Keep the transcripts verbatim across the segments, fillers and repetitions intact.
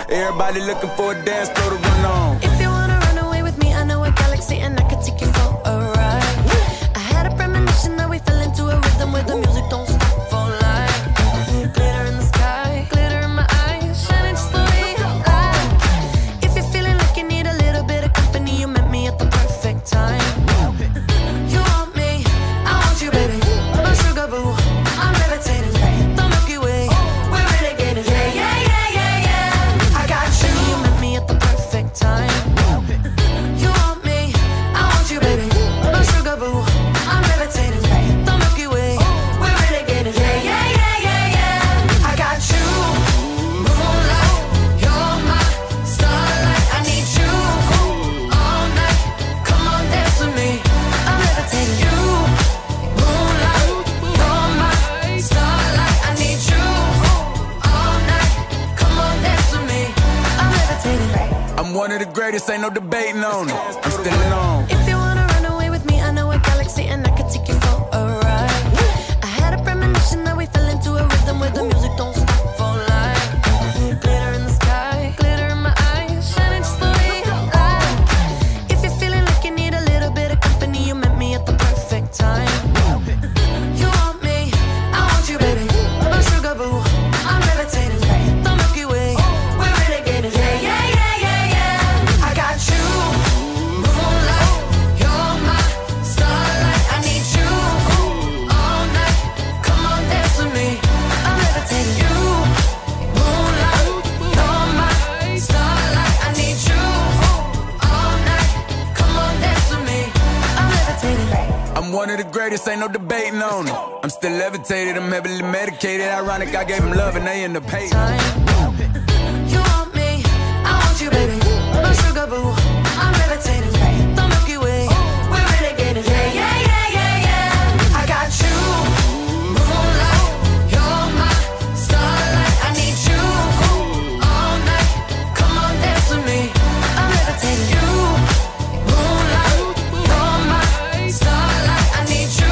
Everybody looking for a dance floor to run on. If you wanna run away with me, I know a galaxy and I could take you for a ride. I had a premonition that we fell into a rhythm where the music don't stop for life. Glitter in the sky, glitter in my eyes, shining just the way I like. If you're feeling like you need a little bit of company, you met me at the perfect time. You want me, I want you, baby. My sugar boo, I'm levitating. The Milky Way, we're renegading. Yeah, yeah, yeah, yeah, yeah. I got you, you met me at the perfect time. You want me, I want you, baby. My sugar boo, I'm levitating. The Milky Way, we're renegading. Yeah, yeah, yeah, yeah, yeah. I got you, moonlight, you're my starlight. I need you all night. Come on, dance with me. I'm levitating. You, moonlight, you're my starlight. I need you all night. Come on, dance with me. I'm levitating. I'm one of the greatest, ain't no debating on it. I'm still in on. If you wanna run away with me, I know a galaxy and I could take you for a ride. I had a premonition that we fell into a rhythm where the music don't stop for life. Glitter in the sky, glitter in my eyes, shining just the way I like. If you're feeling like you need a little bit of company, you met me at the perfect time. You want me, I want you, baby. My sugar boo, I'm levitating. The Milky Way, we're renegading. Yeah, yeah, yeah, yeah, yeah. I got you, moonlight, you're my starlight. I need you all night. Come on, dance with me. I'm levitating. You, moonlight, you're my starlight. I need you all night. Come on, dance with me. I'm levitating. I'm one of the greatest, ain't no debating on it. I'm still levitated, I'm heavily medicated. Ironic, I gave them love and they end up hating. Time. You want me, I want you, baby. My sugar boo, I'm levitating. The Milky Way, we're renegading. Yeah, yeah, yeah, yeah, yeah. I got you, moonlight, you're my starlight. I need you all night. Come on, dance with me. I'm levitating. You, moonlight, you're my starlight. I need you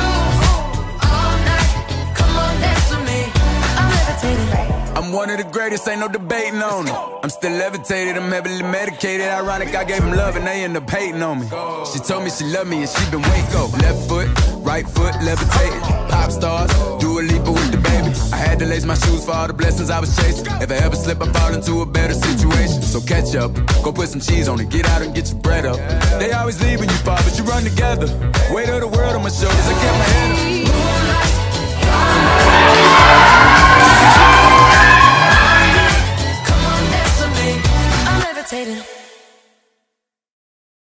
all night. Come on, dance with me. I'm levitating. I'm one of the greatest, ain't no debating on it. I'm still levitated, I'm heavily medicated. Ironic, I gave them love and they end up hating on me. She told me she loved me and she been Waco. Left foot, right foot, levitating. Pop stars, do a leap with the baby. I had to lace my shoes for all the blessings I was chasing. If I ever slip, I fall into a better situation. So catch up, go put some cheese on it, get out and get your bread up. They always leave when you fall, but you run together. Weight of the world on my shoulders, I kept my head up.